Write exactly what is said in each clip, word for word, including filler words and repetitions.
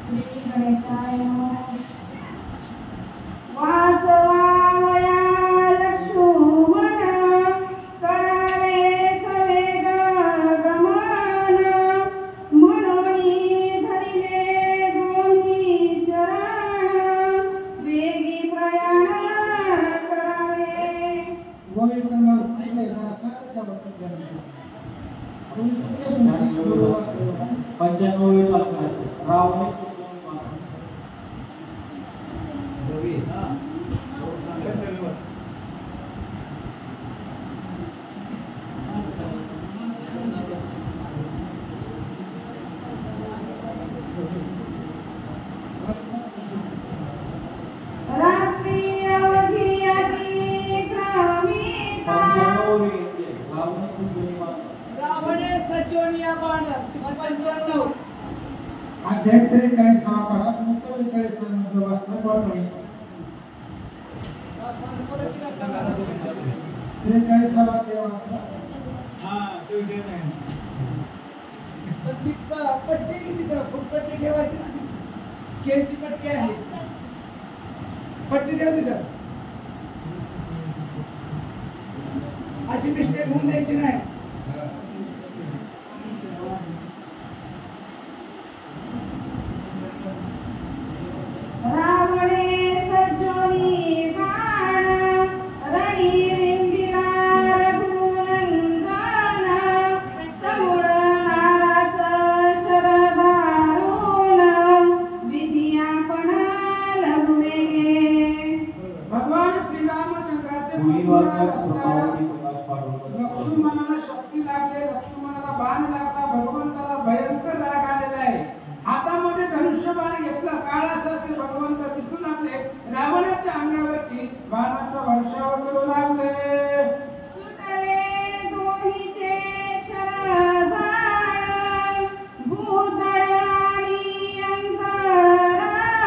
गणेशाय नमः। वाचवावया लक्ष्मण करावे सवेग गमन म्हणून धरिले दोन्ही चरण वेगी प्रयाण करावे। गोविंद मला चुकले ना सांगायचं वचन पंच्याण्णव रावण रात्री अवधी अतिक्रमिता रावणे सजोनिया बाण पंच्याण्णव अध्याय त्रेचाळीस नावाला चव्वेचाळीस नंतर वाचलं वाटलं त्रेचाळीस ला वाक्य वाचलं हां चव्वेचाळीस नाही पण ती पट्टी किती तर फुटपट्टी ठेवायची ना स्केलची पट्टी आहे पट्टी ठेवली तर अशी मिस्टेक होऊन द्यायची नाही रावणे सजोनी बाण रणी विंदिला रघुनंदन समूळ नाराच शरदारुण विधियापण लघुवेगे। भगवान श्री रामचंद्राचे लक्ष्मणाला शक्ती लागले लक्ष्मणाला बाण लागला भगवंताला भयंकर राग आलेला आहे हातामध्ये धनुष्य बाण घेतला काळासारखे भगवंत दिसू लागले रावणाच्या अंगावरती बाणाचा वर्षाव करू लागले सुटले दोन्हीचे शरजाळ भूतळ आणि अंतराळ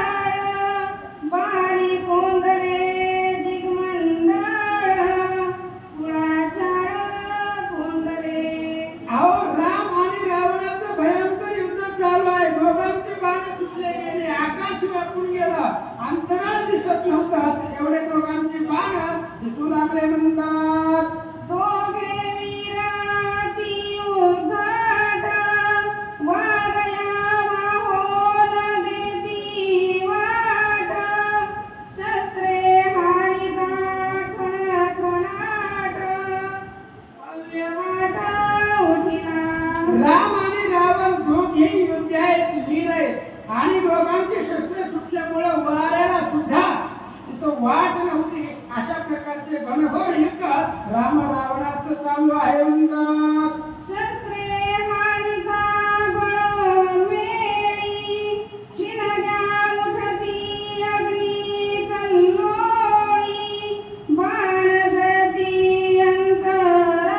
बाणी कोंदले दिग्मंडळ कुळाचाळ कोंदले। अहो राम आणि रावणाचं भयंकर युद्ध चालू आहे दोघांचे बाण सुटले गेले आकाश व्यापून गेला अंतराळ दिसत नव्हता एवढे दोघांचे बाण दिसू लागले म्हणतात दोघे वीराती युद्धात वारया वाहोन देती वाट शस्त्रे हाणिता खणाखणाट अव्यवाट उठिला। राम आणि रावण दोघेही योद्धे आहेत वीर आहेत आणि दोघांचे शस्त्र सुटल्यामुळे वाऱ्याला सुद्धा तिथं वाट नव्हती अशा प्रकारचे घनघोर युद्ध राम रावणाचं चालू आहे म्हणतात शस्त्रे हाणिता बळून वेळी ठिणग्या उठती अग्नी कल्लोळी बाण जळती अंतराळी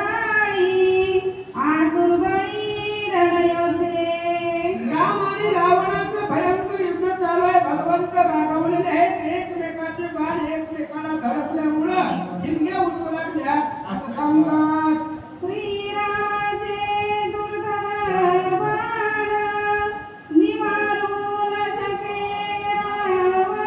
आतुरबळी रणयोद्धे। राम आणि रावणाचं भयंकर युद्ध चालू आहे भगवंत रागवलेले आहेत एकमेकाचे बाण एकमेकाला धडकल्यामुळं हिंगे उठू लागल्या असं सांगतात श्रीरामाचे दुर्धर बाण निवारू न शके रावण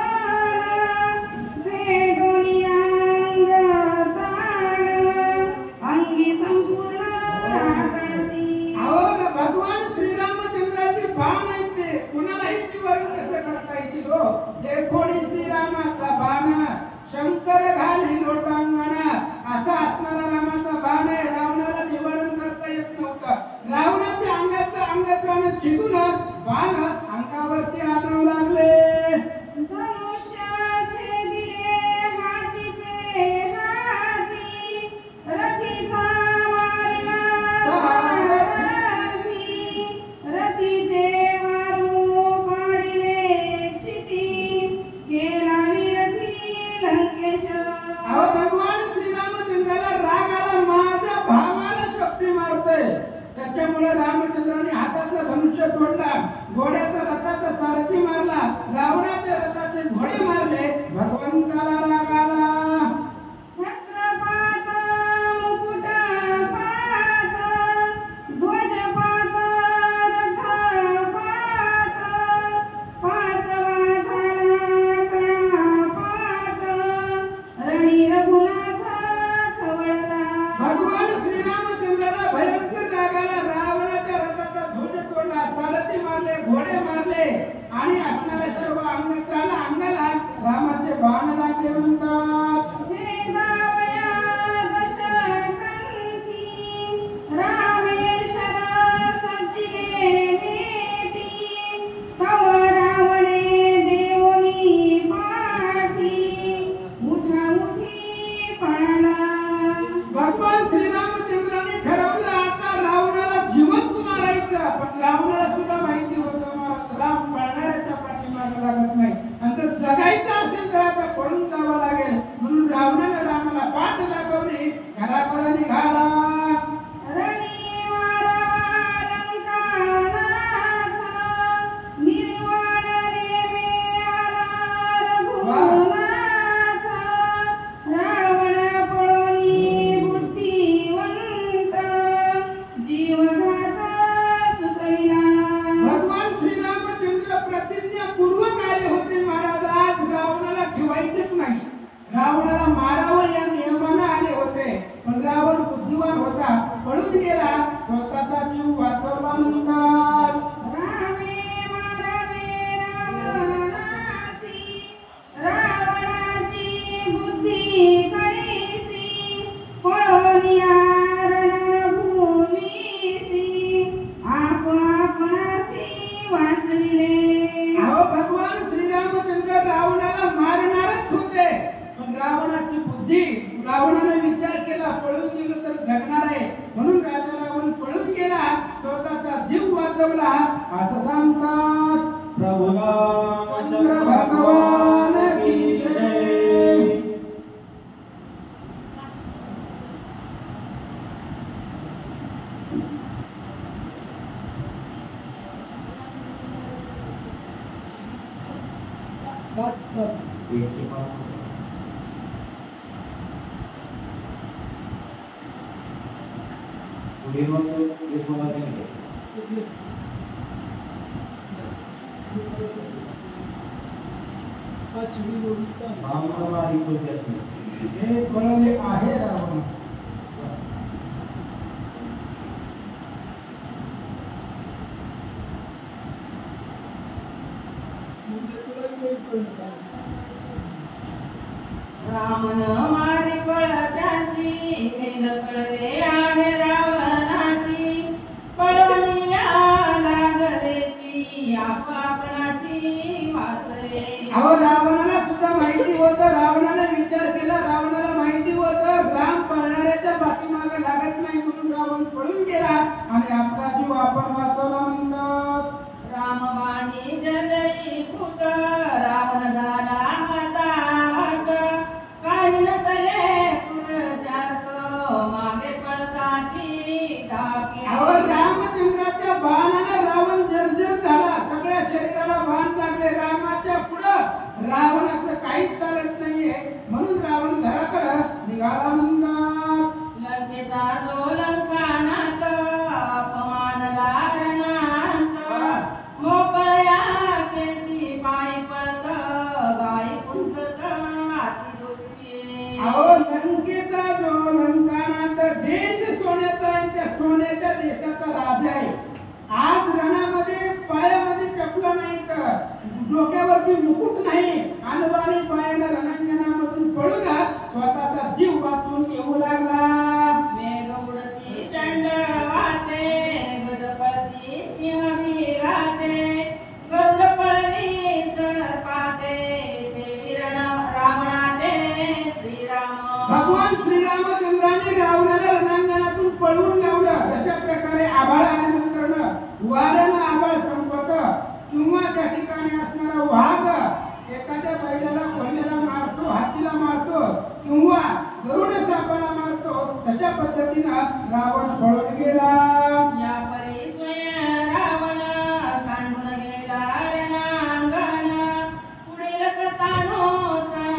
भेदोनी अंग ताण अंगी संपूर्ण रागणती। अहो भगवान श्रीरामचंद्राचे बाण आहेत ते कुणालाही निवारण कसं करता येतील हो देखोणी श्रीरामाचा बाण शंकर घाली लोटांगण असा असणारा रामाचा बाण आहे आणि असणाऱ्या सर्व अंगाला अंगाला रामाचे बाण लागले म्हणतात. छेदावया दशकंठी रामेश्वर सज्जिले नेटी तव रावणे देवोनी पाठी उठा उठी पळाला. भगवान श्रीरामचंद्राने ठरवलं आता रावणाला जीवच मारायचं. पण रावणाला सुद्धा माहिती होतं राम पळणाऱ्याच्या पाठीमागे लागत नाही आणि जर जगायचं असेल तर आता पळून जावं लागेल. म्हणून रावणाने रामाला पाठ लागवली, घराकडे निघाला. रणी वारवा लंकानाथ निर्वाण रे मेला रघुनाथ रावण पळोनी बुद्धिवंत जीवघात चुकविला. भगवान श्रीरामचंद्र प्रतिज्ञापूर्वक आले होते महाराज आज रावणाला ठेवायचेच नाही, रावणाला मारावं या नियमानं आले होते. पण रावण बुद्धिवान होता, पळून गेला, स्वतःचा जीव वाचवला म्हणतात. रामे मारवे रावणासी रावणाची बुद्धी कैसी पळोनिया रणभूमीसी आप आपणासी वाचविले. अहो भगवान श्रीरामचंद्र रावणाला मारणारच होते, पण रावणाची बुद्धी रावणाने विचार केला पळून गेलो तर जगणार आहे, म्हणून राजा रावण पळून गेला, स्वतःचा जीव वाचवला असं सांगतात. प्रभू चंद्र भगवान की जय. पाच पाच एकशे पाच पुढे मग एक मला नाही कसले पाचवी ओळीचा मामला आणि कोणत्या असणे हे कळले आहे रावण. रामन मारी पळत्याशी वेद कळले आणि रावणाशी पळोनिया लागदेशी आप आपणाशी वाचले. अहो रावणाला सुद्धा माहिती होतं, रावणाने विचार केला, रावणाला माहिती होतं राम पळणाऱ्याच्या पाठीमागे लागत नाही, म्हणून रावण पळून गेला आणि आपला जीव आपण वाचवला म्हणतात. रामबाणी जजई भूत रावण झाला हातात काही न चले पुरुषार्थ मागे पळताती धाके. अहो रामचंद्राच्या बाणाने रावण जर्जर झाला, सगळ्या शरीराला बाण लागले. रामाच्या पुढं रावणाचं काहीच चालत नाहीये, म्हणून रावण घराकडे निघाला म्हणतात. लंकेचा जो लंकानाथ अपमानला रणांत मोकळ्या केशी पायी पळत गायी कुंतत हाती दुःखी. अहो लंकेचा जो लंकानाथ देश सोन्याचा आहे, त्या सोन्याच्या देशाचा राजा आहे. आज रणामध्ये पायामध्ये चपला नाही, तर डोक्यावरती मुकुट नाही, अनवाणी पायाने रणांगणामधून पळून स्वतःचा जीव वाचवून येऊ लागला. मेघ उडती चंड वाहते गज पळती सिंह भिगाते गरुड पळवी सर्पाते ते वीर रावणाते श्रीराम. भगवान श्रीरामचंद्राने रावणाला रणांगणातून पळवून लावलं. अशा प्रकारे आभाळ आल्यानंतर वाऱ्यानं आभाळ संपत किंवा त्या ठिकाणी असणारा वाघ एखाद्या बैलाला कोल्ह्याला मारतो, हातीला मारतो किंवा गरुड सापाला मारतो, तशा पद्धतीनं रावण पळून गेला. या परी स्वयं रावण सांडून गेला रणांगण पुढील कथानो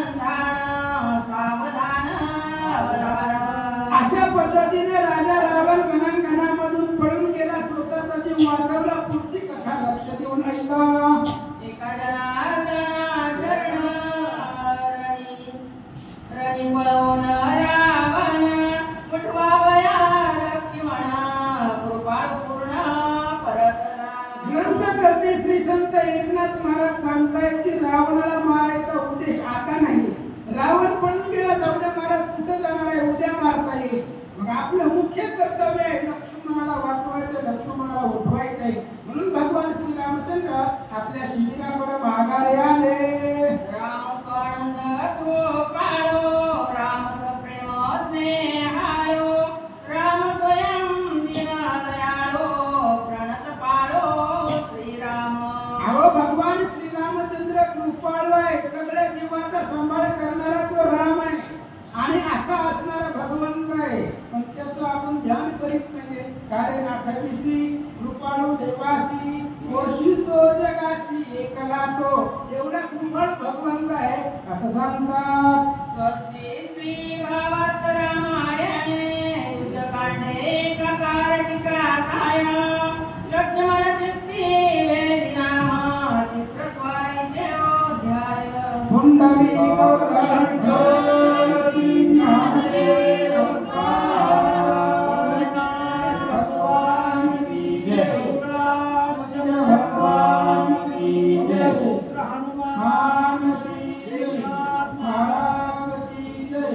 संधान सावधान अवधान. अशा पद्धतीने राजा रावण रणांगणामधून पळून गेला, स्वतःचा जीव वाचवला. पुढची कथा लक्ष देऊन ऐका. एका जनार्दना शरण रणी रणी पळवून रावण उठवावया लक्ष्मण संत एकनाथ महाराज सांगतायत की रावणाला मारायचा उद्देश आता नाही. रावण पळून गेला, जाऊ द्या महाराज, कुठं जाणार आहे, उद्या मारता येईल. मग आपलं मुख्य कर्तव्य आहे लक्ष्मणाला वाचवायचं, लक्ष्मणाला उठवायचं आहे. म्हणून भगवान श्री रामचंद्र आपल्या शिबिराकडे माघारी आले. राम स्वानंद कृपाळो, राम सप्रेम स्नेहाळो, राम स्वयं दीनदयाळो, प्रणत पाळो श्रीराम. अहो भगवान श्री रामचंद्र कृपाळू आहे, सगळ्या जीवाचा सांभाळ करणारा तो राम आहे आणि असा असणारा भगवंत आहे. पण त्याचं आपण ध्यान करीत नाहीये. कारण अठ्ठावीसी कृपाळू देवासी, पोषितो जगासी एकला तो, एवढा कृपाळ भगवंत आहे असं सांगतात. स्वस्ति श्री भावार्थ रामायणे युद्धकांडे काकारटिकाकाय, लक्ष्मण शक्ती वेदिनाम चित्रद्वारी जयोध्याय. पुंडरी गौरंढो ज्ञानदेव भगवान की जय, भगवान की जय, हनुमान की जय, महाराज की जय.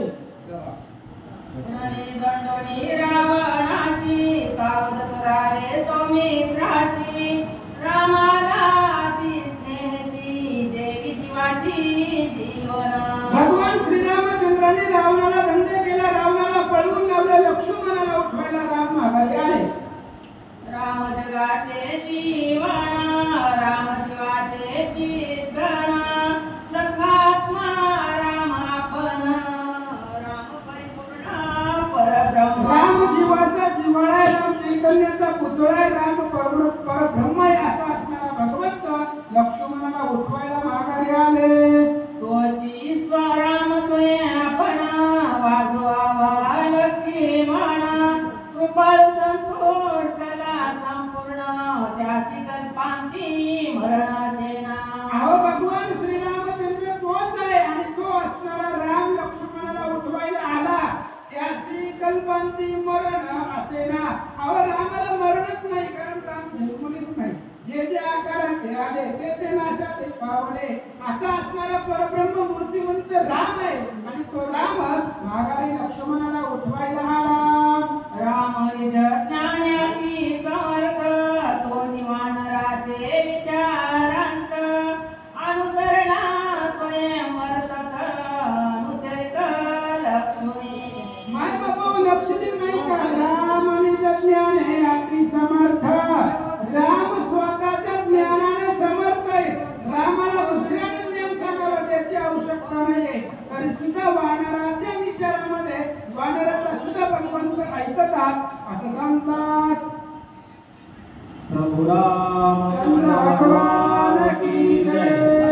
पुरणी दंडोनी रावणाशी, सावध करावे सौमित्राशी, रामाला अति स्नेहशी, जेवी जीवाशी जीवन. भगवान श्रीरामचंद्राने रावणाला दंड केला, रावणाला पळवून लावलं, लक्ष्मणाला उठवायला राम माघारी आले. राम जगाचे जीवन, राम जीवाचे चित्रण, सखात्मा राम आपण, राम परिपूर्ण परब्रह्म. राम जीवाचा जिव्हाळा आहे, राम चैतन्याचा पुतळा आहे, राम परब्र- परब्रह्म आहे असा असणारा भगवंत लक्ष्मणाला उठवायला माघारी आले. तोची स्वराम स्वयं आपण, वाजवावा लक्ष्मण, कृपाळ संतोष त्याला संपूर्ण, त्याशी कल्पांती मरणाशेना. अहो भगवान श्रीरामचंद्र तोच आहे आणि तो असणारा राम लक्ष्मणाला उठवायला आला. त्याशी कल्पांती मरण असे ना. अहो रामाला मरणच नाही, कारण राम जन्मलीच नाही. जे जे आकारात ते आले, ते ते नाशात ते पावले, असा असणारा परब्रह्म मूर्तिमंत राम आहे आणि तो राम माघारी लक्ष्मणाला उठवायला आला. राम निज ज्ञानाची समर्थ, तो निवानराचे विचारांत, अनुसरणा स्वयं वर्तत, अनुचरित लक्ष्मी. माय बाबा लक्ष्मी नाही का, राम निज ज्ञाने अति समर्थ. राम स्वतःच्या ज्ञानाने समर्थ आहे. रामाला दुसऱ्याने ज्ञान सांगावं त्याची आवश्यकता नाहीये. तरी सुद्धा वानराच्या विचारामध्ये वानराचा सुद्धा भगवंत ऐकतात असं सांगतात. प्रभु रामचंद्र भगवान की जय.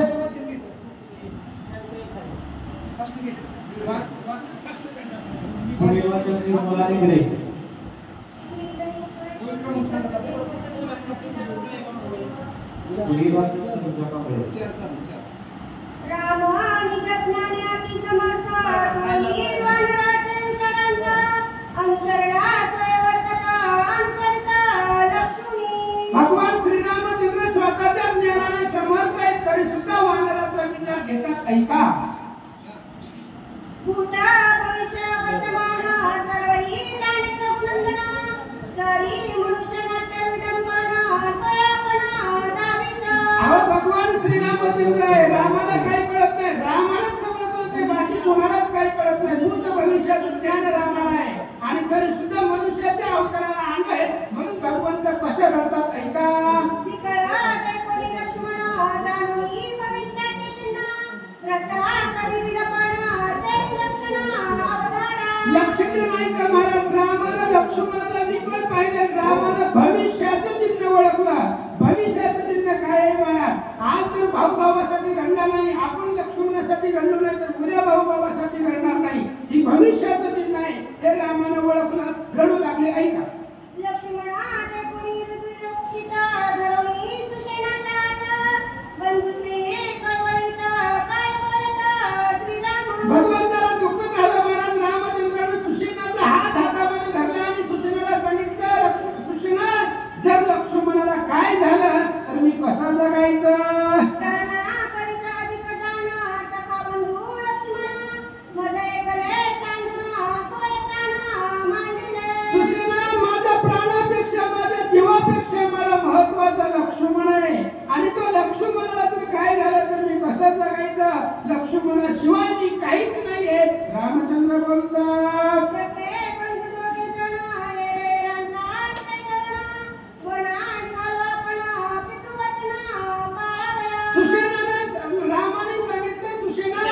पुढील वाचन निर्मला निगडे. पुढील वाचन तुमच्या कापडे. राम निज ज्ञाने अति समर्थ, तो निर्वाणराचे विचारांत, अनुसरणा स्वयं वर्तत, अनुचरित लक्ष्मी. भगवान श्रीरामचंद्र स्वतःच्या ज्ञानाने समर्थ आहेत, तरी सुद्धा वानराचा विचार घेतात. ऐका. भूत भविष्य वर्तमान सर्वही जाणे रघुनंदन, तरी मनुष्य नाट्य विडंबन, स्वयंपण दावित. अहो भगवान श्रीरामचंद्र आहे, रामाला काही कळत नाही, रामालाच सगळं कळतंय, बाकी कोणालाच काही कळत नाही. भूत भविष्याचं ज्ञान रामाला आहे आणि तरी सुद्धा मनुष्याच्या अवताराला अंग आहे, म्हणून भगवंत कसे करतात. ऐका. विकळते कोणी लक्ष्मण, जाणूनी भविष्याचे चिन्ह, रता करी विलपण, ते विलक्षण अवधारा. लक्षणे नाही का महाराज, रामाला लक्ष्मणाला विकळ पाहिजे, रामानं भविष्याचं चिन्ह ओळखलं. भविष्याचं चिन्ह काय आहे महाराज? आज तर भाऊ भावासाठी रडणार नाही, आपण लक्ष्मणासाठी रडलो नाही तर उद्या भाऊ भावासाठी रडणार नाही. ही भविष्याचं चिन्ह आहे, हे रामानं ओळखलं, रडू लागले. ऐका. लक्ष्मणाचे कोणी विदुरोक्षित, धरुणी सुषेणाचा हात, बंधुस्नेहे कळवळीत, काय बोलत श्रीराम. भगवंताला दुःख झालं महाराज, रामचंद्राने सुषेणाचा हात हातामध्ये धरला आणि सुषेणाला सांगितलं, लक्ष्मण सुषेणा, जर लक्ष्मणाला काय झालं तर मी कसा जगायचं. कसं जगायचं लक्ष्मणाशिवाय मी काहीच नाहीये. रामचंद्र बोलतात सखे बंधू दोघे जण रे रंगात काय करणं वनात घालू आपण पितृवचन पाळावया. सुषेणाने रामाने सांगितलं सुषेणा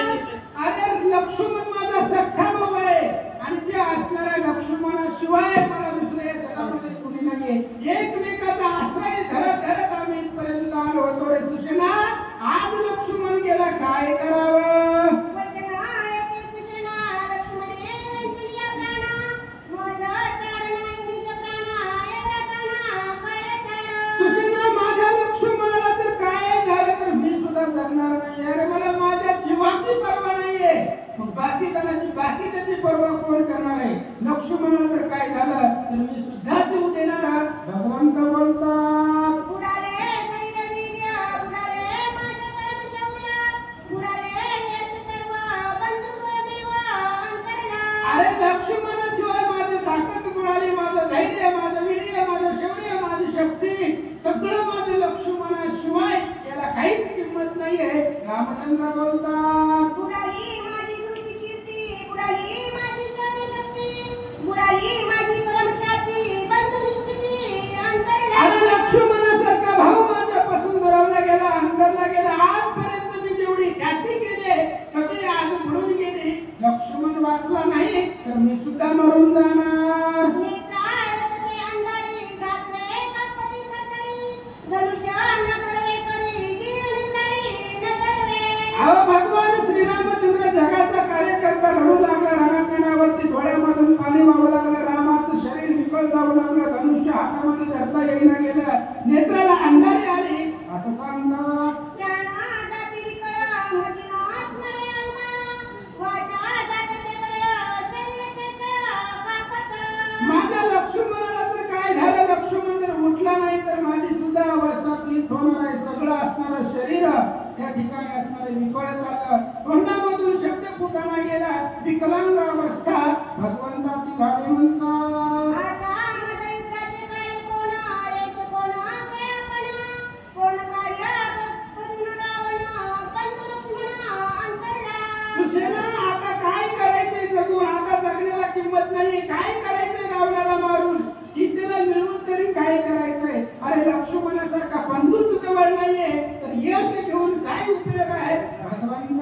अरे लक्ष्मण माझा सख्खा भाऊ आहे आणि ते असणाऱ्या लक्ष्मणाशिवाय मला दुसरे जगामध्ये कुणी नाहीये. एकमेकाचा आश्रय धरत धरत आम्ही इथपर्यंत आलो होतो रे सुषेणा. आज लक्ष्मण गेला काय करावं. वचन ऐके सुषेणा लक्ष्मणे वेचलिया प्राणा माझा ताड नाही निज प्राणा एका ताणा काय ताड. सुषेणा माझ्या लक्ष्मणाला जर काय झालं तर मी सुद्धा जगणार नाही. अरे मला माझ्या जीवाची पर्वा नाहीये. मग बाकी जणांची बाकी त्याची पर्वा कोण करणार आहे. लक्ष्मणाला जर काय झालं तर मी सुद्धा जीव देणार. भगवंत बोलतात बुडाले धैर्य वीर्य बुडाले माझे परम शौर्य बुडाले यश सर्व बंधू स्वयमेव अंतरला. अरे लक्ष्मणाशिवाय माझी ताकद बुडाली, माझं धैर्य, माझं वीर्य, माझं शौर्य, माझी शक्ती सगळं माझं लक्ष्मणाशिवाय याला काहीच किंमत नाहीये. रामचंद्र बोलतात बुडाली माझी धृती कीर्ती बुडाली माझी शौर्य शक्ती बुडाली माझी परम ख्याती बंधू निश्चिती अंतरला. अरे लक्ष्मणासारखा भाऊ माझ्यापासून दुरावला गेला, अंतरला गेला. आजपर्यंत मी जेवढी ख्याती केली सगळे आज बुडून गेले. लक्ष्मण वाचला नाही तर मी सुद्धा मरून जाणार. नेत्राय तसे अंधारी गात्रे कपटी थरथरी धनुष्य न करवे करी दीन निंदारी न करवे. अहो भगवान श्रीरामचंद्र जगाचा कार्यकर्ता रडू लागला रणांगणावरती. डोळ्यामधून पाणी वाहू लागलं. रामाचं शरीर विकळ जाऊ लागलं. धनुष्य हातामध्ये धरता येईना गेलं. नेत्राला अंधारी आली असं सांगतात. प्राणा जाती विकळ मदिनात मरे अनुमान वाचा जाते करळ शरीराचे छळ कापत. माझ्या लक्ष्मणाला जर काय झालं लक्ष्मण जर उठला नाही तर माझी सुद्धा अवस्था तीच होणार आहे. सगळं असणारं शरीर त्या ठिकाणी असणारे विकळ झालं. तोंडामधून शब्द फुटाणा गेला. विकलांग अवस्था भगवंताची झाली म्हणतात. आता माझ्या युद्धाचे कार्य कोण यश कोण काय आपण कोण कार्य करून रावण पंत लक्ष्मण अंतरला. सुषेणा आता काय करायचंय जगून. आता जगण्याला किंमत नाही. काय करायचंय रावणाला मारून. सीतेला मिळवून तरी काय करायचंय. अरे लक्ष्मणासारखा बंधूच जवळ नाहीये तर यश घेऊन काय उपयोग आहे. भगवंत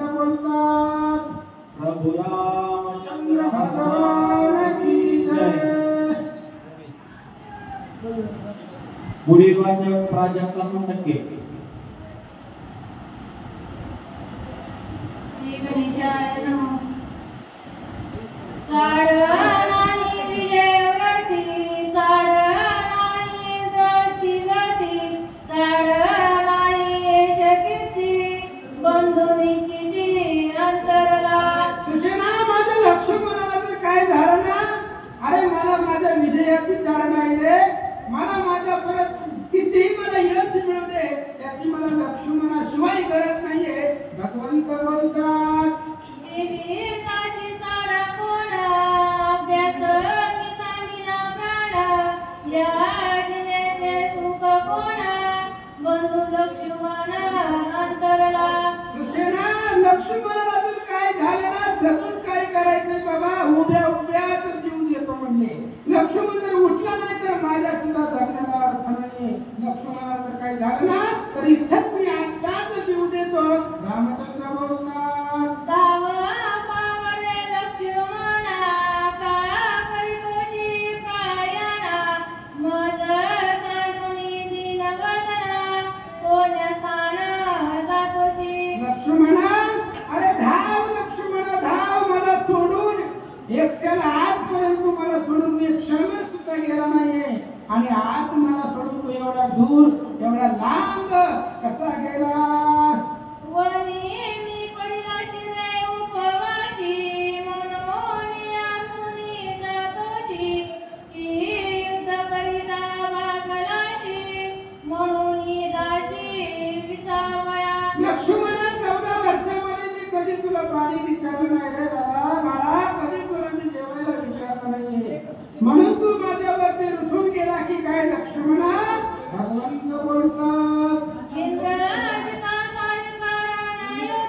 बोलतात प्रभु रामचंद्र भगवान की जय. पुढील वाचक प्राजक्ता सोनटक्के. श्री गणेशाय नमः. चाड नाही विजयवरती चाड नाही जळती गती चाड नाही यश कीर्ती बंधुनीची ती अंतरला. सुषेणा माझ्या लक्ष्मणाला जर काय झालं ना अरे मला माझ्या विजयाची चाड नाही रे. मला माझ्या परत कितीही मला यश मिळू दे त्याची मला लक्ष्मणाशिवाय गरज नाहीये. भगवंत बोलतात जीविताची चाड कोण अभ्यास मी सांगिना प्राण या जिनेचे सुख कोण बंधू लक्ष्मण अंतरला. सुषेणा लक्ष्मणाला जर काय झालं ना जगून काय करायचंय बाबा. उभ्या उभ्याच जीव देतो म्हणले. लक्ष्मण जर उठला नाही तर माझ्या सुद्धा जगण्याला अर्थ नाही. लक्ष्मणाला जर काय झालं ना तर इथंच मी आत्ताच जीव देतो. रामचंद्र बोलतात धाव पावले लक्ष्मणा का करीतोशी कायना मज सांडुनी दीनवदना कोण स्थान जातोशी. लक्ष्मणा अरे धाव लक्ष्मणा धाव. मला सोडून एकट्याला आजपर्यंत मला सोडून मी क्षण सुद्धा गेला नाहीये आणि आज मला सोडून तू एवढा दूर एवढा लांब कसा गेलास. वनी मी पडिला शिरे उपवाशी म्हणून आमसुनी जातोशी की युद्ध करिता भागलाशी म्हणून दाशी विसावया. लक्ष्मणा चौदा वर्षामध्ये मी कधी तुला पाणी विचारलं नाही रे दादा. बाळा कधी तुला मी जेवायला विचारलं नाहीये म्हणून तू माझ्यावरती रुसून गेला की काय लक्ष्मणा. भगवंत बोलतात इंद्रजिता सारी कारण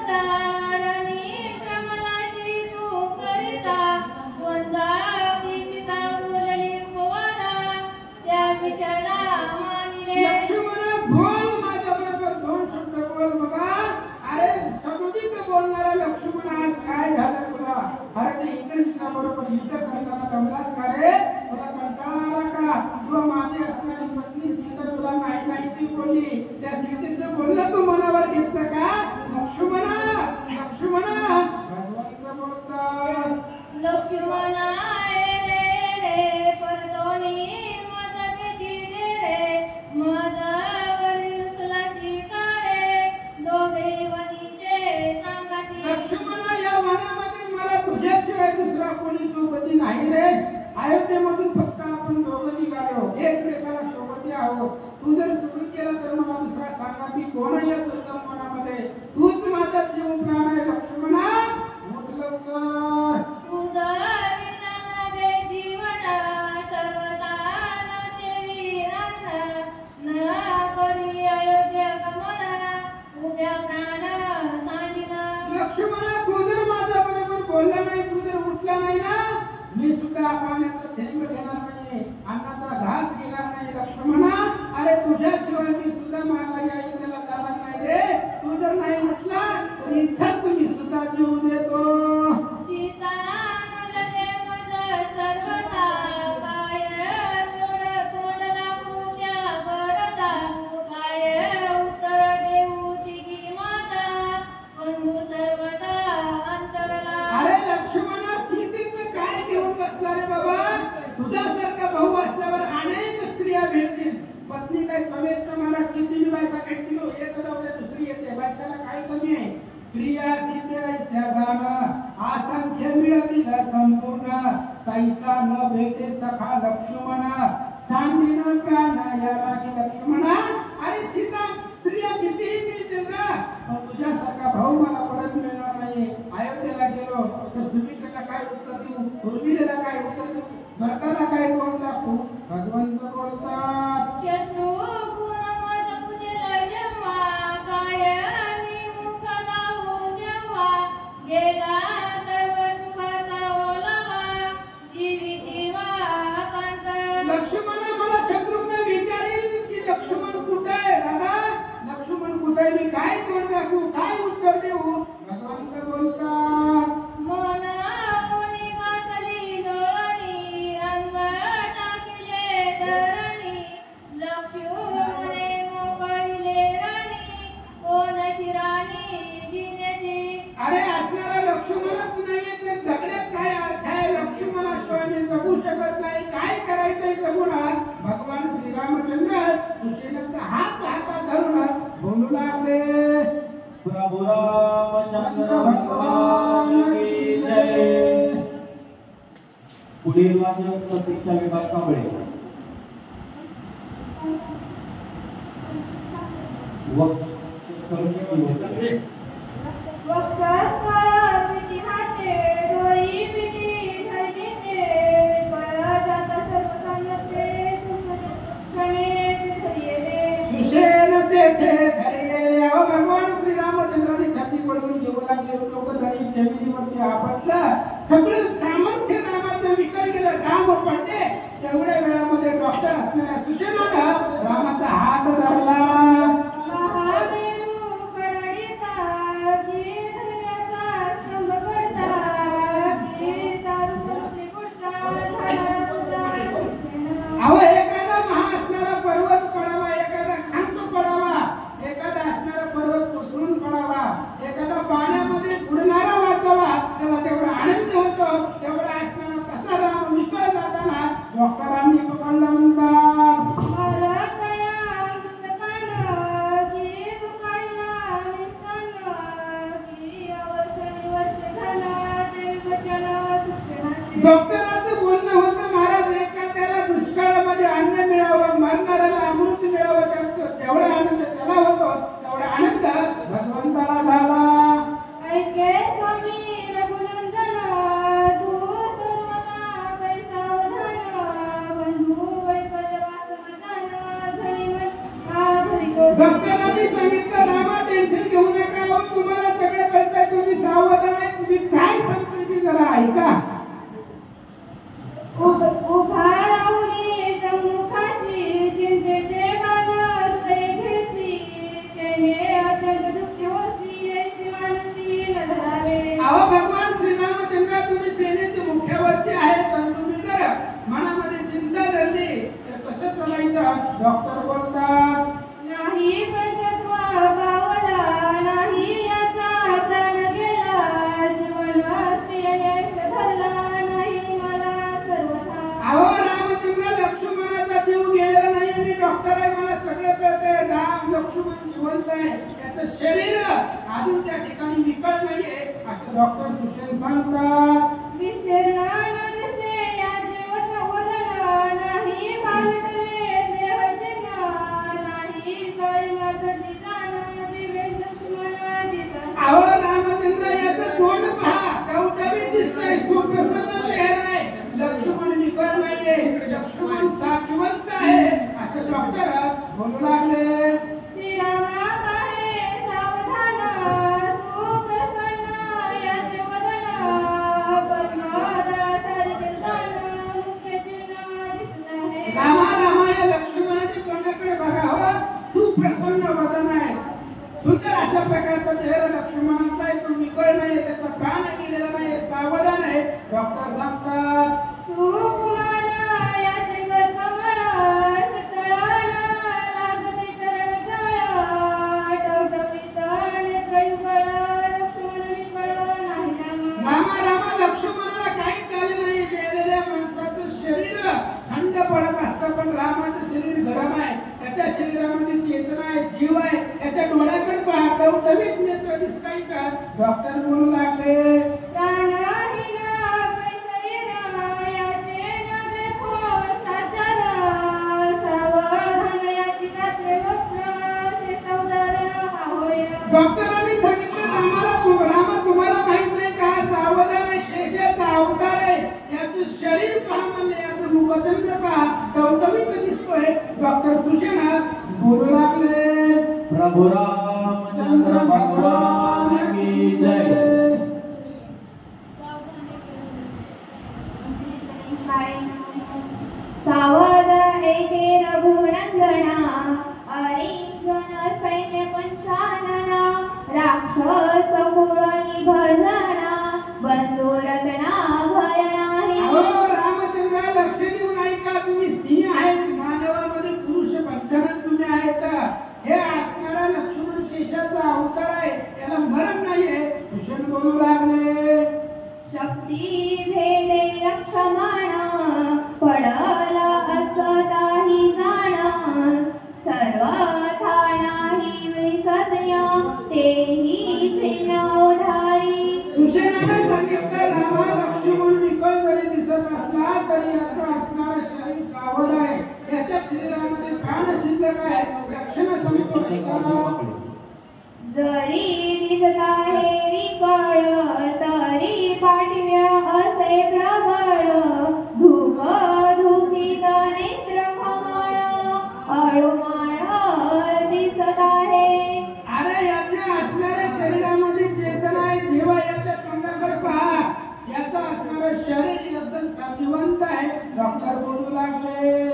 बरोबर युद्ध करताना जमलास का रे? तुला कंटाळा आला का? तुला माझी असणारी पत्नी सीता तुला नाही नाही ती बोलली, त्या सीतेचं बोलणं तू मनावर घेतलं का? लक्ष्मणा लक्ष्मणा भगवंत बोलतात, लक्ष्मणा रे रे परतोनी मज भेटीले रे मज वरील तुलाशी रे दोघे वनीचे सांगाती. लक्ष्मणा या वनामध्ये मला तुझ्याशिवाय दुसरा कोणी सोबती नाही रे. अयोध्येमधून फक्त आपण दोघं निघालो, एकमेकाला सोबती आहोत. तू जर सुरू केला तर मला दुसरा सांगाती कोण या दुर्गम वनामध्ये? तूच माझा जीव प्राण आहे लक्ष्मणा, उठ लवकर. तुझा विना माझे जीवन सर्वदा नाशेवी अन्न न करी अयोध्या गमन उभ्या प्राण सांडिना. लक्ष्मणा तू जर माझ्या बरोबर बोलला नाही, तू जर उठला नाही ना, मी सुद्धा पाण्याचा थेंब घेणार नाही, अन्नाचा घास घेणार नाही लक्ष्मणा. अरे तुझ्याशिवाय मी सुद्धा माघारी अयोध्येला जाणार नाही रे. तू जर नाही उठला तर इथंच मी सुद्धा जीव देतो. सीता नलते मज सर्वदा काय तोड तोड दाखवू त्या बरदा काय उत्तर देऊ तिघी माता बंधू सर्वदा अंतरला. अरे लक्ष्मणा सीतेचं काय घेऊन बसला रे बाबा? तुझ्यासारखा भाऊ असल्यावर अनेक स्त्रिया भेटतील. पत्नी काय कमीत कमी किती मी बायका भेटतील, एक जाऊ दे दुसरी येते, बायकाला काय कमी आहे? स्त्रिया सीते ऐस्या जाणं असंख्य मिळतील संपूर्ण, कैसा न भेटे सखा लक्ष्मणा सांडिन प्राण या लागी लक्ष्मणा. अरे सीता स्त्रिया कितीही मिळतील ना, पण तुझ्यासारखा भाऊ मला परत मिळणार नाही. अयोध्येला गेलो तर सुमित्रेला काय उत्तर देऊ, उर्मिलेला काय उत्तर देऊ, भरताला काय तोंड दाखवू? भगवंत बोलतात, शत्रु गुण मज कुशल जेव्हा काय मी मुख दाहू जेव्हा गेला सर्व सुखाचा ओलावा जीवी जीवा कांत. लक्ष्मणा मला शत्रुघ्न विचारेल की लक्ष्मण कुठे आहे? दादा लक्ष्मण कुठे आहे? मी काय तोंड दाखवू, काय उत्तर देऊ? भगवंत बोलतात, मन ओळी घातली डोळणी अंग टाकिले धरणी लक्ष्मणे मोकळिले राणी कोण शिराणी जिनेची. अरे असणारा लक्ष्मणच नाहीये तर जगण्यात काय अर्थ आहे? लक्ष्मणाशिवाय मी जगू शकत नाही. काय करायचंय जगून? भगवान श्रीरामचंद्र सुशीलाचा हात हातात धरून बोलू लागले, प्रभु रामचंद्र भगवान की जय. पुढील वाचक प्रतीक्षा विकास कांबळे. वक्षस्थळ पिठीहाचे डोई पिठी धरणीचे विकळ जाता सर्व सांगते क्षणे धरिले. सुशेन तेथे धरलेले अहो भगवान श्रीरामचंद्राने छाती पडवून घेऊ लागले. लोक धरी जमिनीवरती आपटलं, सगळं सामर्थ्य रामाचं विकल गेलं, राम पडले. तेवढ्या वेळामध्ये डॉक्टर असणाऱ्या सुशेनानं रामाचा हात धरला. महामेरू कडीचा की धैर्याचा स्तंभ पडता की सारुमूर्ती पुढचा झाला. अहो एखादा महा असणारा पर्वत पडावा, एखादा खांब पडावा, एखादा असणारा पर्वत कोसळून पडावा, एखादा पाण्यामध्ये बुडणारा वाचावा, तेव्हा तेवढा आनंद होतो. तेवढा असणारा तसा राम विकळ जाताना डॉक्टरांनी पकडला म्हणतात, मरतया मृतपान की दुखायला निष्ठान की वर्षानुवर्ष झाला ते वचन सुक्षणाचे. डॉक्टरांचं बोलणं होतं, महाराज एखाद्याला दुष्काळामध्ये अन्न मिळावं, मरणाऱ्याला अमृत मिळावं, त्याचा जेवढा आनंद त्याला होतो तेवढा आनंद भगवंताला झाला. ऐके स्वामी रघुनंदन तू सर्वदा पैसावधान बंधू वैफल्यवास मदान धनी मन आधरी डॉक्टरांनी सांगितलं रामा टेन्शन घेऊ नका, अहो तुम्हाला सगळं कळतंय, तुम्ही सावधान आहे, तुम्ही काय सांगतोय ते जरा ऐका. उभा राहुनी जमुखाशी चिंतेचे बाण हृदय घेसी त्याने अत्यंत दुःखी होसी ऐसी मानसी न धरावे. अहो भगवान श्रीरामचंद्र तुम्ही सेनेचे मुख्य रस्त्यावरती आहेत आणि तुम्ही जर मनामध्ये चिंता धरली तर कसं चालायचं? डॉक्टर बोलतात नाही पंचत्व पावला, नाही याचा प्राण गेला, जीवन असतेने धरला नाही मला सर्वथा. अहो रामचंद्र लक्ष्मणाचा जीव गेलेला नाही, मी डॉक्टर आहे, मला सगळं कळतंय. राम लक्ष्मण जिवंत आहे, त्याचं शरीर अजून त्या ठिकाणी विकळ नाहीये असं डॉक्टर सुशेन सांगतात. विशीर्ण न दिसे या जीवत वदन, नाही पालटले देह चिन्ह, नाही काळी माचटी जाण, दिवे लक्ष्मणाची तस. अहो रामचंद्र याचं तोंड पहा, टवटवीत दिसतंय, सुप्रसन्न चेहरा आहे. लक्ष्मण विकळ नाहीये, लक्ष्मण साक्षीवंत आहे असं डॉक्टर बोलू लागले. श्रीरामा बाहे सावधान, सुप्रसन्न याचे वदन, पद्मदळासारी दिलदान, मुख्य चिन्ह दिसत आहे. रामा रामा या लक्ष्मणाच्या तोंडाकडे बघा हो, सुप्रसन्न वदन आहे, सुंदर अशा प्रकारचा चेहरा लक्ष्मणाचा आहे, तो विकळ नाही, त्याचा प्राण गेलेला नाही, सावधान आहे. डॉक्टर सांगतात सुकुमार याचे कर्कमळ, शीतळान लागते चरण तळ, टवटवीत नेत्रयुगळ, लक्ष्मण विकळ नाही रामा. रामा रामा लक्ष्मणाला काहीच झाले नाही, मेलेल्या माणसाचं शरीर थंड पडत असतं पण रामाचं शरीर गरम आहे, त्याच्या शरीरामध्ये चेतना आहे, जीव आहे, त्याच्या डोळ्याकडे पहा, टवटवीत नेत्र दिसताय का? डॉक्टर बोलू लागले प्राणहीन शरीर याचे न देखो साचार, सावधान याची रात्र वक्र, शेषावतार हा होय. डॉक्टरांनी सांगितलं रामाला, तू रामा तुम्हाला माहित नाही का, सावधान आहे, शेषाचा अवतार आहे, याचं शरीर पहा, म्हणजे याचं मुखचंद्र पहा, टवटवीत दिसतोय. डॉक्टर सुशेन बोलू लागले प्रभु रामचंद्र भगवान की जय. सावध एके रघुनंदना, अरिंगण सैन्य पंचानना, राक्षस कुळ निभजना, बंधू रत्ना भय नाही. अहो रामचंद्र लक्ष देऊन ऐका, तुम्ही सिंह आहेत, मानवामध्ये पुरुष पंचानन तुम्ही आहेत. हे असणारा लक्ष्मण शेषाचा अवतार आहे, त्याला मरण नाहीये. सुशेन बोलू लागले शक्ती भेदे लक्ष्मण, पडला असताही जाण, सर्वथा नाही विसर्य, तेही छिन्न उधारी. सुशेनाने सांगितलं रामा लक्ष्मण विकळ जरी दिसत असला तरी याचं असणारं शरीर सावध आहे, याच्या शरीरामध्ये प्राण शिल्लक आहे. लक्षण सांगतो जरी दिसत आहे विकळ, तरी पाठव्या असे प्रबळ, धूक धुकीत नेत्र कमळ, अळुमाळ दिसत आहे. अरे याच्या असणाऱ्या शरीरामध्ये चेतना आहे, जेव्हा याच्या तोंडाकडे पहा, याचं असणारं शरीर एकदम साजिवंत आहे. डॉक्टर बोलू लागले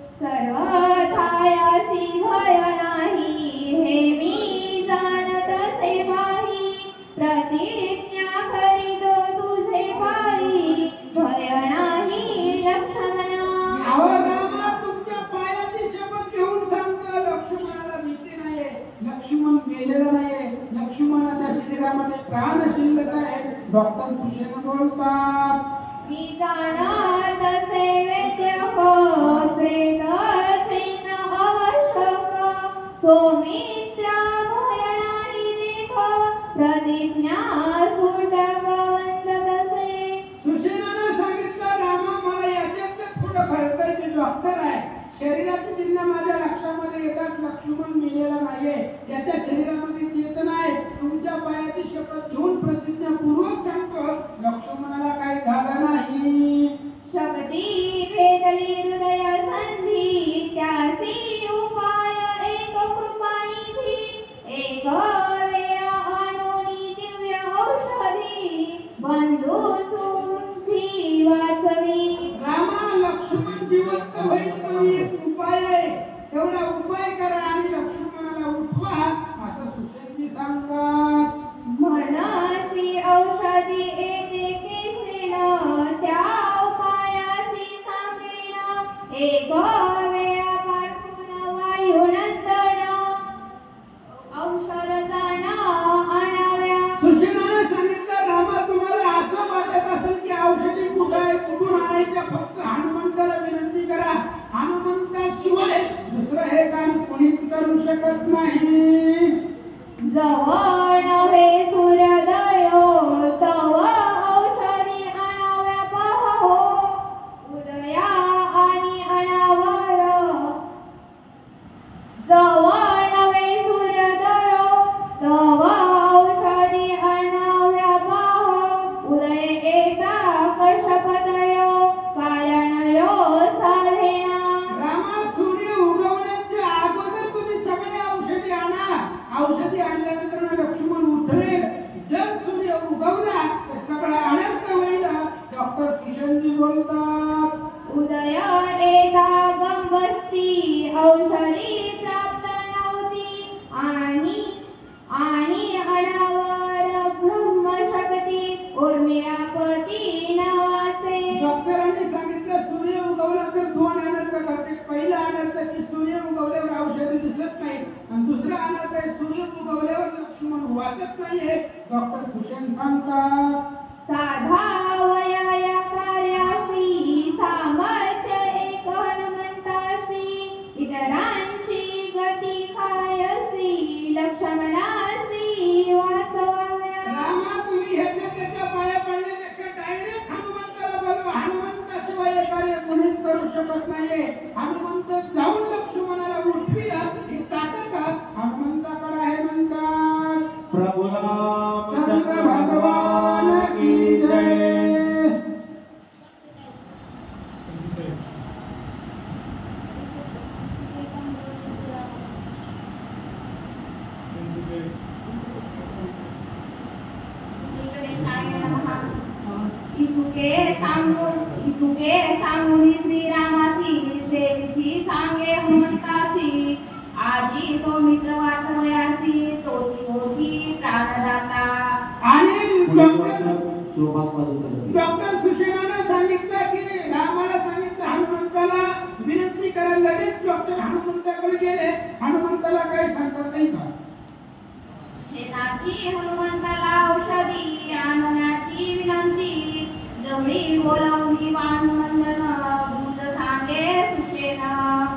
सर्वथायासी भय नाही, हे मी जाणत से पाही, प्रतिज्ञा करीतो तुझे पायी, भय नाही लक्ष्मणा. अहो रामा तुमच्या पायाची शपथ घेऊन सांगतो, लक्ष्मणाला भीती नाहीये, लक्ष्मण गेलेला नाहीये, लक्ष्मणाच्या शरीरामध्ये प्राण शिल्लक आहे. डॉक्टर सुशेन बोलतात मी जाणत सेवेचे हो, प्रेत चिन्ह आवश्यक, सौमित्रा भय नाही देख, प्रतिज्ञा सुटक वंदत से. सुशेनाने सांगितलं रामा मला याच्यात थोडं कळतंय, मी डॉक्टर आहे, शरीराचे चिन्ह माझ्या लक्षामध्ये येतात, लक्ष्मण मेलेला नाहीये, याच्या शरीरामध्ये चेतना आहे. तुमच्या पायाची शपथ घेऊन प्रतिज्ञापूर्वक सांगतो लक्ष्मणाला काही झालं नाही. शक्ती भेदली हृदय संधी, त्यासी उपाय एक कृपानिधी, एक वेळा आणोनी दिव्य औषधी, बंधू सुबुद्धी वाचवी. रामा लक्ष्मण जिवंत होईल पण एक उपाय आहे, तेवढा उपाय करा आणि लक्ष्मणाला उठवा असं सुशेन सुशेनाने सांगितलं रामा तुम्हाला असं वाटत असेल की औषधी कुठं आहे कुठून आणायच्या फक्त हनुमंताला विनंती करा हनुमंताशिवाय दुसरं हे काम कोणीच करू शकत नाही जवळ नवे सूर्योदय तव औषधी आणाव्या पाहो उदया आणि अनावर जवळ नवे सूर्योदय तव औषधी आणाव्या पाहो उदय येता कशपतय कारणयो साधेना रामा सूर्य उगवण्याच्या अगोदर तुम्ही सगळे औषधी आणा औषधी आणल्यानंतर लक्ष्मण उठरेल जर सूर्य उगवला तर सगळा अनर्थ होईल डॉक्टर सुशेनजी बोलतात उदय येता गंगस्ती औषधी प्राप्त नव्हती आणि आणि अनावर ब्रह्मशक्ती उर्मिळापती नावाचे डॉक्टरांनी सांगितलं सूर्य उगवला तर दोन अनर्थ करते पहिला अनर्थ की सूर्य उगवल्यावर औषधी दिसत नाही आणि दुसरा अनर्थ आहे सूर्य उगवल्यावर लक्ष्मण वाचत नाहीये डॉक्टर सुशेन सांगतात साधा वया कार्यासी सामर्थ्य एक हनुमंतासी इतरांची गती खायसी लक्ष्मणासी वाचवाव्या रामा तुम्ही ह्याच्या त्याच्या पाया पडण्यापेक्षा डायरेक्ट हनुमंताला बोलवा हनुमंताशिवाय हे कार्य कोणीच करू शकत नाहीये हनुमंत जाऊन लक्ष्मणाला उठविला ही ताकद हनुमंताकडे आहे म्हणतात प्रभु रामचंद्र भगवान की जय इतुके सांगून इतुके सांगून श्रीरामासी सेविसी सांगे हनुमंतासी आजी तो मित्र वाचवयासी तोची मोठी प्राणदाता आणि डॉक्टर शोभा साधू डॉक्टर सुशेनाने सांगितलं की रामाला सांगितलं हनुमंताला विनंती करा लगेच डॉक्टर हनुमंताकडे गेले हनुमंताला काही सांगतात नाही का शेणाची हनुमंताला औषधी आणण्याची विनंती जवळी बोलावली वाणवंदन गुंज सांगे सुशेना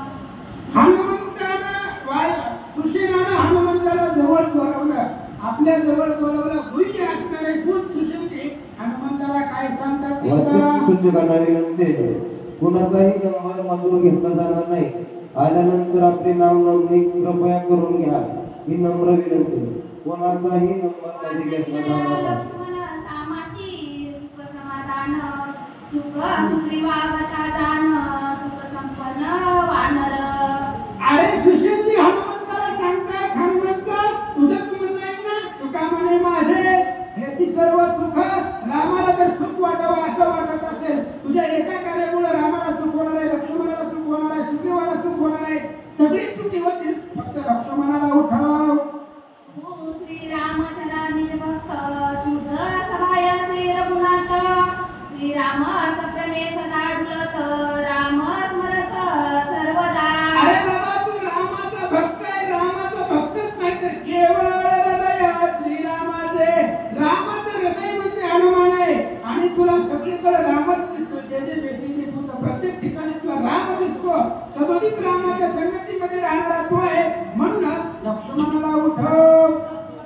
हनुमंताला वाय सुशेनाने हनुमंताला जवळ बोलावलं आपल्या जवळ बोलावलं गुंज असणारे गुंज सुशेनजी हनुमंताला काय सांगतात ते करा. सूचकांना विनंती कुणाचाही नंबर मजूर घेतला जाणार नाही आल्यानंतर आपले नाव नोंदणी कृपया करून घ्या ही नम्र विनंती कोणाचाही नंबर कधी घेतला जाणार नाही लक्ष्मण सामाशी सुख समाधान सुख सुग्रीवागता जाण सुख संपन्न वानर अरे सुशेनजी हनुमंताला सांगतात हनुमंत तुझंच म्हणणं आहे ना तुका म्हणे माझे ह्याची सर्व सुख रामाला जर सुख वाटावं असं वाटत असेल तुझ्या एका कार्यामुळे रामाला सुख होणार आहे लक्ष्मणाला सुख होणार आहे सुग्रीवाला सुख होणार आहे सगळी सुखी होतील फक्त लक्ष्मणाला उठव तू श्रीरामचरा निर्भक्त तुझ सभायासे रघुनाथ श्रीराम सप्रमेश लाडलत राम स्मरत सर्वदा अरे बाबा तू रामाचा भक्त आहे रामाचा भक्तच नाही तर केवळ हृदय श्रीरामाचे रामाचं हृदय म्हणजे हनुमान आहे आणि तुला सगळीकडे रामच दिसतो जे जे भेटीने तुला प्रत्येक ठिकाणी तुला राम दिसतो सदोदित रामाच्या संगतीमध्ये राहणारा तो आहे म्हणून लक्ष्मणाला उठव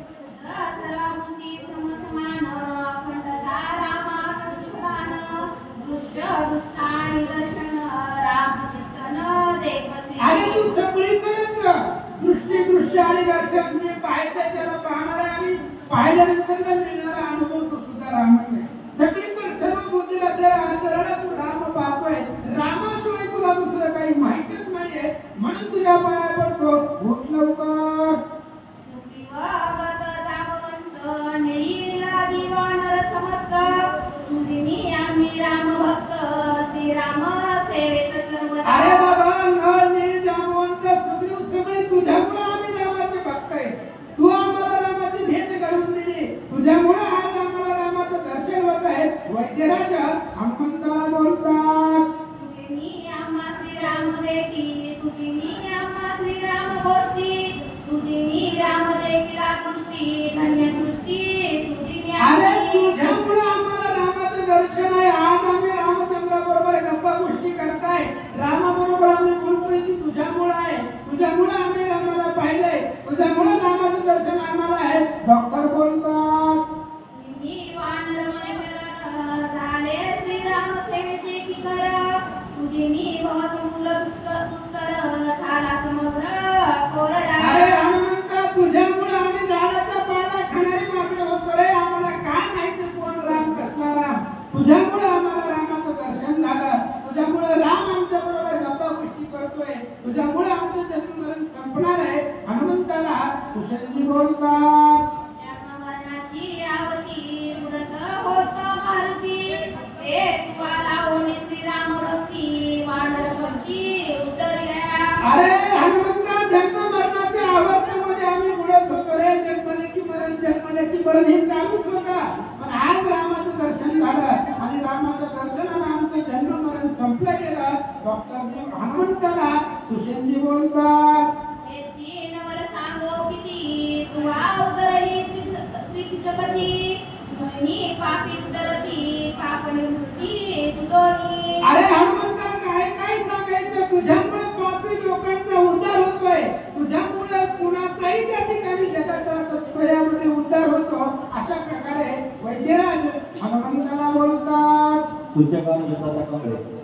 सर्वाभूती समसमान अखंडता रामात दुष्टान दृश्य दुष्टानि दर्शन रामचिंतन देखसी अरे तू सगळीकडेच दृष्टी दृश्य आणि दर्शन जे पाहायचं त्याला पाहणार आहे आणि पाहिल्यानंतर मिळणारा अनुभव तो सुद्धा रामाचा आहे सगळीकडे सर्व बुद्धीला चरण तू राम पाहतोय रामाशिवाय तुला दुसरं काही माहितीच नाहीये म्हणून तुझ्या पाया पडतो उठ लवकर सुग्रीवागत जागवंत निळीला दिवाणर समस्त तुझी मी आम्ही राम भक्त श्रीराम सेवेत सर्वदा अरे बाबा नळ नीळ जांबवंत सुग्रीव सगळे तुझ्यामुळे आम्ही रामाचे भक्त आहे तू आम्हाला रामाची भेट घडवून दिली तुझ्यामुळे आज आम्हाला रामाचं दर्शन होत आहे वैद्यराज हनुमंताला बोलतात तुझी मी आम्हा श्रीराम भेटी तुझी मी आम्हा श्रीराम गोष्टी तुझी मी राम देखील दृष्टी धन्य सृष्टी डॉक्टर बोलतात मी वानर मनेश्वर झाले श्रीराम सेवेचे की कर तुझी मी बहुसमूल पुष्कर झाला समुद्र कोरडा. अरे हनुमंता तुझ्यामुळे आम्ही झाडाचा पाला खाणारी माकडं होतो रे. आम्हाला काय माहिती कोण राम कसला राम. तुझ्यामुळे आम्हाला रामाचं दर्शन झालं. तुझ्यामुळे राम आमच्या बरोबर गप्पा गोष्टी करतोय. तुझ्यामुळे आमचं जन्म मरण संपणार आहे. हनुमंताला सुशेषजी बोलतात जन्ममरणाची आवती उडत होत मारुती ते तुला ओढे श्रीराम भक्ती वानर भक्ती उतरल्या. अरे हनुमंता जन्म मरणाच्या आवर्तमध्ये आम्ही उडत होतो रे. जन्मले की मरण जन्मले की मरण हे चालूच होता. पण आज रामाचं दर्शन झालं आणि रामाचं दर्शनानं आमचं जन्म मरण संपलं गेलं. डॉक्टरजी हनुमंताला सुशेषजी बोलतात याची नवल सांगो किती तुवा उतरली श्री जगती तुझी पापी उतरती पापणी मृती तुझोनी. अरे हनुमंता काय काय सांगायचं. तुझ्यामुळे पापी लोकांचा उद्धार होतोय. तुझ्यामुळे कुणाचाही त्या ठिकाणी जगात यामध्ये उद्धार होतो. अशा प्रकारे वैद्यराज हनुमंताला बोलतात सूचकांना